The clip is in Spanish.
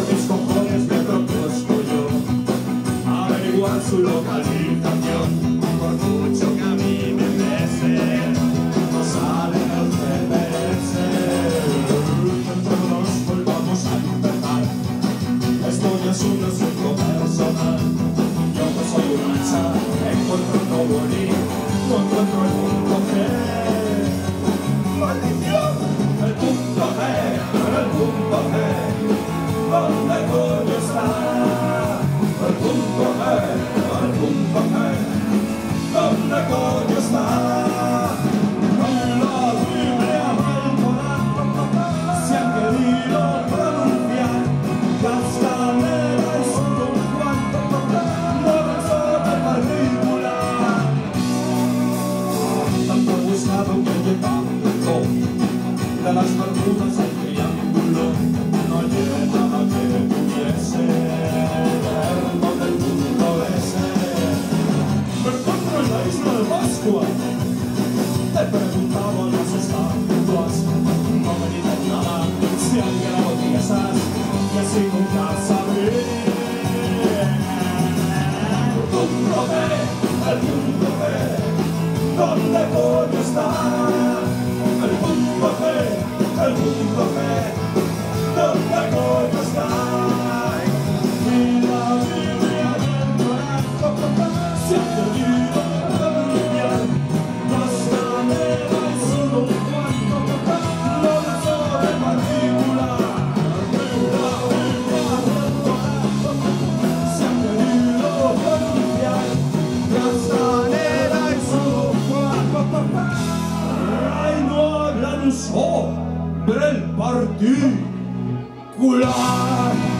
mis cojones me propuesto yo averiguar su localización. Por mucho que a mí me pese, no sale en el GPS. Entre nos volvamos a empezar. Esto ya es un asunto personal. Yo no soy un hacha, encuentro un Nobody, no encuentro el punto G. ¡Maldición! El punto G, el punto G. ¿Dónde coño está? El punto G, el punto G. ¿Dónde coño está? En la Biblia Alcorán se ha querido pronunciar Castaneda y su Don Juan, no beso de partícula. Tanto he buscado que llegando de las Bermudas al Triángulo no llega nada que pudiese verlo del mundo ese. Me encuentro en la isla de Pascua. He preguntado a las estatuas, no me dicen nada, se han quedado tiesas y así nunca sabré. El punto G, el punto G, ¿dónde coño está? El punto G, el punto G, ¿dónde coño está? Y la Biblia del Corán se ha querido pronunciar Castaneda y su Don Juan, no beso de partícula. La Biblia del Corán se ha querido pronunciar Castaneda y su Don Juan. Ay, no hablan sobre el particular.